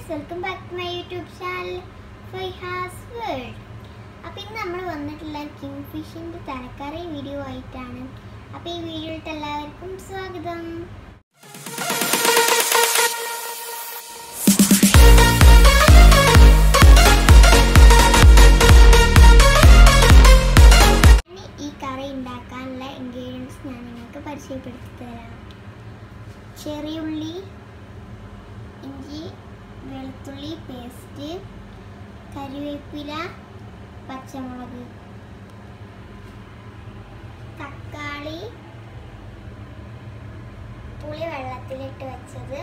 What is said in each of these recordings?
Welcome back to my YouTube channel Faihas world. അപ്പോൾ ഇന്ന് നമ്മൾ വന്നിട്ടുള്ള കിങ് ഫിഷിൻ്റെ തലക്കറി വീഡിയോ ആയിട്ടാണ്. അപ്പോൾ ഈ വീഡിയോയിലേക്ക് എല്ലാവർക്കും സ്വാഗതം. ഈ കറി ഉണ്ടാക്കാനുള്ള ഇൻഗ്രീഡിയൻസ് ഞാൻ നിങ്ങൾക്ക് പരിചയപ്പെടുത്തി തരാം. ചെറിയുള്ളി, ഇഞ്ചി വെളുത്തുള്ളി പേസ്റ്റ്, കറിവേപ്പില, പച്ചമുളക്, തക്കാളി, പുളി വെള്ളത്തിലിട്ട് വെച്ചത്,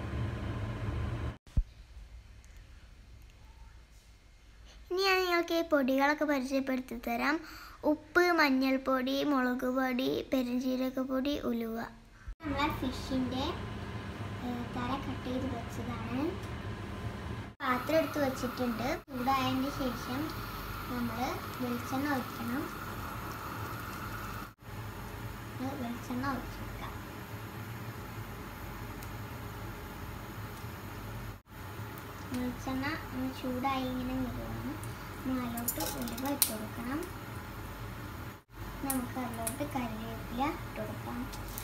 ഇനി ഞാൻ നിങ്ങൾക്ക് ഈ പൊടികളൊക്കെ പരിചയപ്പെടുത്തി തരാം. ഉപ്പ്, മഞ്ഞൾപ്പൊടി, മുളക് പൊടി, പെരുംജീരകപ്പൊടി, ഉലുവ. നമ്മളെ ഫിഷിൻ്റെ തല കട്ട് ചെയ്ത് വെച്ചതാണ്. പാത്രം എടുത്ത് വെച്ചിട്ടുണ്ട്. ചൂടായതിന് ശേഷം നമ്മൾ വെളിച്ചെണ്ണ ഒഴിക്കണം. വെളിച്ചെണ്ണ ഒഴിച്ചെടുക്കാം. വെളിച്ചെണ്ണ ചൂടായി ഇങ്ങനെ വരുവാണ്. അതിലോട്ട് ഉലുവ ഇട്ട് കൊടുക്കണം. നമുക്ക് അതിലോട്ട് കറിവേപ്പില ഇട്ട് കൊടുക്കാം.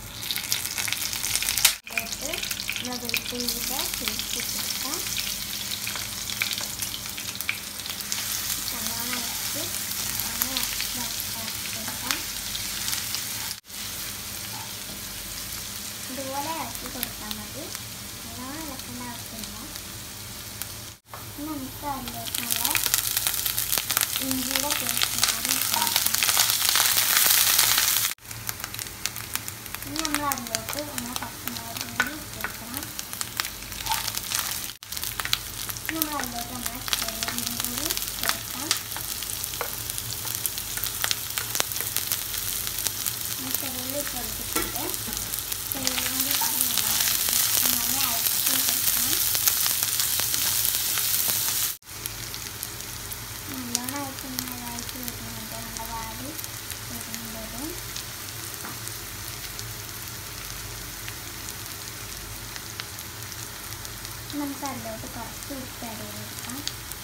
വെളുത്തുള്ളിയുടെ പേസ്റ്റ് ഇട്ട് കൊടുക്കാം. നല്ലോണം ഇളക്കി കൊടുക്കാം. ഇതുപോലെ ഇളക്കി കൊടുത്താൽ മതി. നല്ലോണം ഇളക്കേണ്ട ആവശ്യമില്ല. നമുക്ക് അതിലേക്ക് നല്ല ഇഞ്ചിയുടെ പേസ്റ്റ് കൂടി ഇട്ട് കൊടുക്കാം. ഇനി നമ്മൾ അതിലേക്ക് നമ്മൾ പച്ചമുളക് കൂടി ഇട്ട് കൊടുക്കണം. നമ്മൾ അതിലേക്ക് നമ്മൾ ചെറിയുള്ളിയും കൂടി ചേർക്കാം. ചെറിയുള്ളി ഇട്ട് കൊടുത്തിട്ടുണ്ട്. ചെറിയുള്ളി നല്ല അരച്ച് കൊടുക്കണം. നല്ലോണം അരച്ച് വരുന്നുണ്ട്. നല്ല വാടി വരുന്നത്. നമുക്ക് അതിലോട്ട് കുറച്ച് ഉപ്പ് ആഡ് ചെയ്ത് കൊടുക്കാം.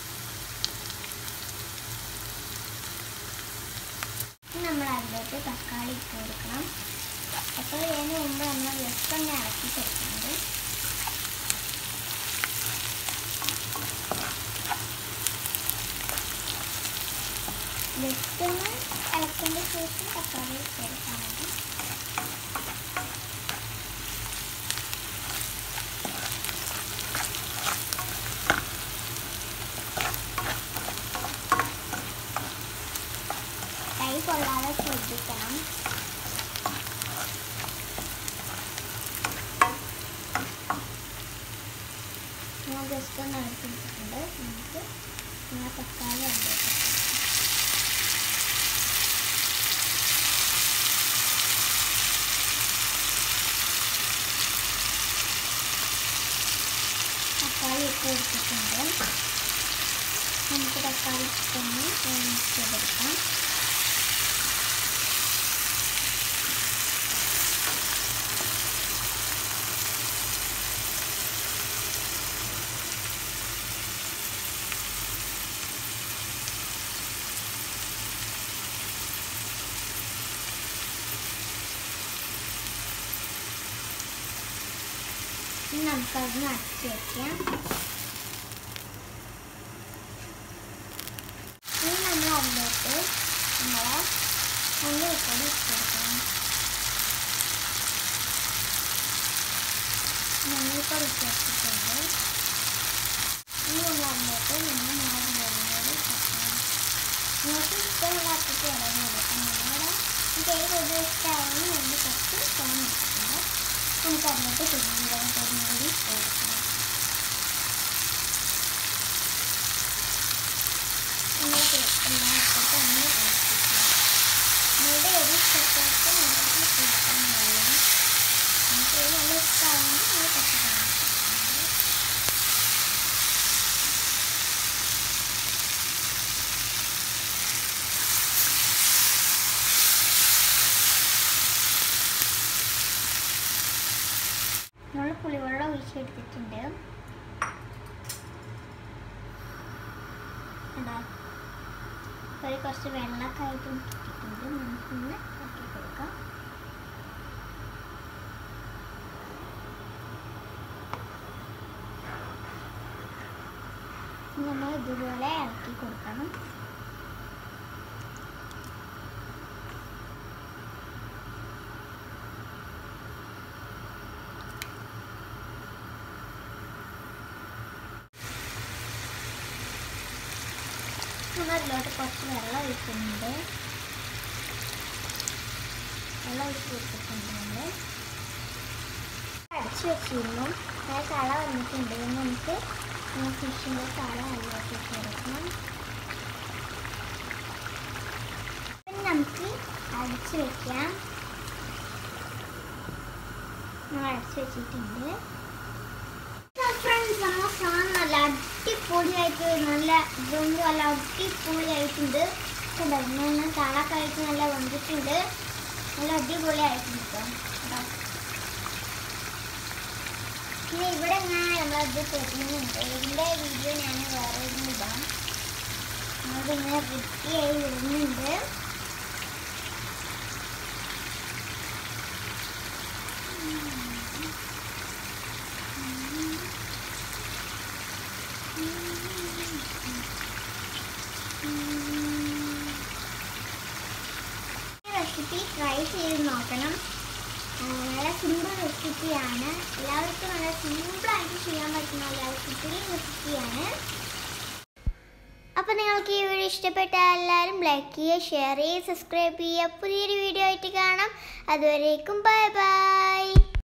നമ്മൾ അതിലോട്ട് തക്കാളി ഇട്ട് കൊടുക്കണം. അപ്പോൾ ഇതിന് മുമ്പ് നമ്മൾ ജസ്റ്റ് ഒന്ന് ഇളക്കി കൊടുക്കുന്നുണ്ട്. ജസ്റ്റ് ഒന്ന് ഇളക്കിയതിന് ശേഷം തക്കാളി ഇട്ട് കൊടുക്കാൻ മതി. കൈ കൊള്ളാതെ ശ്രദ്ധിക്കണം. ഞാൻ ജസ്റ്റ് ഒന്ന് ഇളക്കിയിട്ടുണ്ട്. നമുക്ക് ഇങ്ങനെ തക്കാളി അതിലേക്ക് തക്കാളി ഇട്ട് കൊടുത്തിട്ടുണ്ട്. നമുക്ക് തക്കാളി ഇട്ടൊന്ന് മിക്സ് ചെയ്തെടുക്കാം. ഇനി നമുക്കതൊന്ന് അടച്ച് വയ്ക്കാം. ഇനി നമ്മൾ അതിലോട്ട് നമ്മളെ മല്ലിപ്പൊടി ഇട്ട് കൊടുക്കണം. മല്ലിപ്പൊടി ഇട്ട് വെച്ചിട്ടുണ്ട്. ഇനി നമ്മൾ അതിലോട്ട് നമ്മൾ മുളക് പൊടി ചേർക്കണം. നിങ്ങൾക്ക് ഇഷ്ടമില്ലാത്തിട്ട് ഇളകി കൊടുക്കാം. നമ്മുടെ പേര് ഇഷ്ടമാവുന്ന രണ്ട് കുറച്ച് തോന്നി വെച്ചിട്ടുണ്ട്. നമുക്ക് അതിലോട്ട് പെരുംജീരകപ്പൊടി കൂടി ചേർക്കണം. എന്നിട്ട് എല്ലാം ഇട്ടിട്ട് ഒന്ന് ഇളക്കിക്കുക. നിങ്ങളുടെ ഒരു ഇഷ്ടത്തേക്ക് നിങ്ങൾക്ക് ചേർക്കാൻ കഴിയും. നമുക്ക് നല്ല ഇഷ്ടമാവുമ്പോൾ നമ്മൾ പച്ചക്കറി നമ്മൾ പുളിവെള്ളം ഒഴിച്ചെടുത്തിട്ടുണ്ട്. ഒരു കുറച്ച് വെള്ളമൊക്കെ ആയിട്ട് ഇട്ടിട്ടുണ്ട്. നമുക്കൊന്ന് ഇളക്കി കൊടുക്കാം. നമ്മൾ ഇതുപോലെ ഇളക്കി കൊടുക്കണം. അതിലോട്ട് കുറച്ച് വെള്ളം ഒഴിക്കുന്നുണ്ട്. വെള്ളം ഒഴിച്ച് കൊടുത്തിട്ടുണ്ട്. നമ്മൾ അടച്ചു വെച്ചിരുന്നു. തള വന്നിട്ടുണ്ട്. നമുക്ക് ഫിഷിൻ്റെ തള അതിലോട്ട് ഇട്ട് കൊടുക്കണം. പിന്നെ നമുക്ക് അടച്ചു വെക്കാം. നമ്മൾ അടച്ചു വെച്ചിട്ടുണ്ട്. ഫ്രണ്ട്സ്, നമ്മുടെ സാധനം നല്ല അടിപൊളിയായിട്ട് നല്ല ഇതൊന്നും നല്ല അടിപൊളിയായിട്ടുണ്ട്. ഞാൻ തളക്കായിട്ട് നല്ല വന്നിട്ടുണ്ട്. നല്ല അടിപൊളിയായിട്ടുണ്ട് കേട്ടോ. പിന്നെ ഇവിടെ നമ്മളത് തരുന്നുണ്ട്. ഇതിൻ്റെ വീഡിയോ ഞാൻ വേറെ ഇടാം. നമ്മളിങ്ങനെ വൃത്തിയായി വരുന്നുണ്ട്. റെസിപ്പി ട്രൈ ചെയ്ത് നോക്കണം. നല്ല സിമ്പിൾ റെസിപ്പിയാണ്. എല്ലാവർക്കും നല്ല സിമ്പിളായിട്ട് ചെയ്യാൻ പറ്റുന്ന നല്ല റെസിപ്പിയാണ്. അപ്പോൾ നിങ്ങൾക്ക് ഈ വീഡിയോ ഇഷ്ടപ്പെട്ടാൽ എല്ലാവരും ലൈക്ക് ചെയ്യുക, ഷെയർ ചെയ്യുക, സബ്സ്ക്രൈബ് ചെയ്യുക. പുതിയൊരു വീഡിയോ ആയിട്ട് കാണാം. അതുവരേക്കും ബൈ ബൈ.